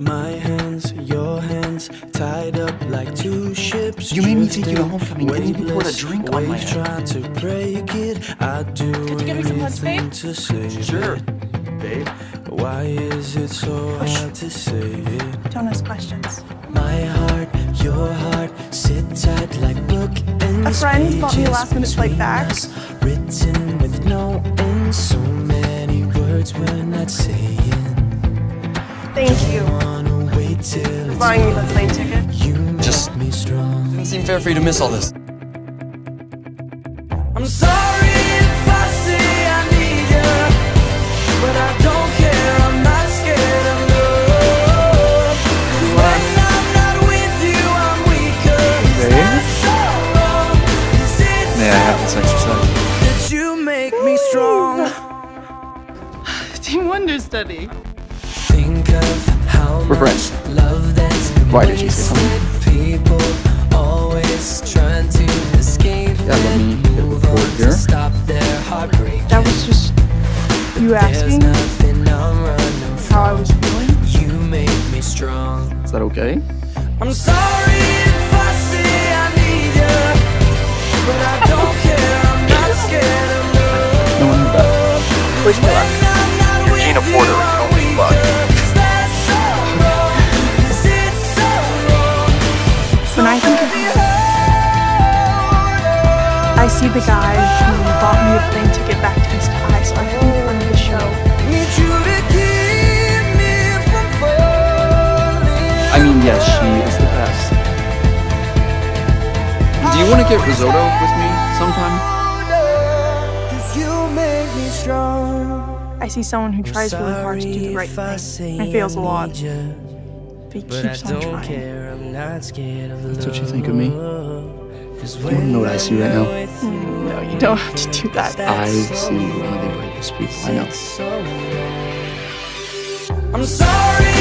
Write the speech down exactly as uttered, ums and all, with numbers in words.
My hands, your hands, tied up like two ships. You made me take you to homecoming and even poured a drink on my head. Trying to break it. I do Could you give me some punch, babe? to save Sure, it. babe. Why is it so hard to say it? Don't ask questions. My heart, your heart, sit tight like book and A friend bought me a last minute flight back. Written with no end, so many words we're not saying. Thank you. Wait till For buying me the plane ticket. you Just make me strong. Didn't seem fair for you to miss all this. I'm sorry if I say I need you, but I don't care. I'm not scared of love. 'Cause when I'm not with you, I'm weaker. Babe? That's so wrong. 'Cause it's May I have this exercise? that you make me strong. Team Wonder Study. Think of how We're friends. much love that's been Why did you say something? wasted. People always trying to escape Yeah, let me and hit move record on here. to stop their heartbreak. That was just you There's asking nothing I'm running from. how I was feeling. You make me strong. Is that okay? I'm sorry if I say I need you, but I don't care. I'm not scared of love. No one knew that. Wish me luck. You're Gina Porter, you don't need luck. When I think of you, I see the guy who bought me a plane ticket back to his ties so I could be part of the show. I mean, yes, she is the best. Do you want to get risotto with me sometime? I see someone who tries really hard to do the right thing and fails a lot, but he keeps on trying. That's what you think of me? You want to know what I see right now? No, you don't have to do that. I see one of the bravest people I know. I'm sorry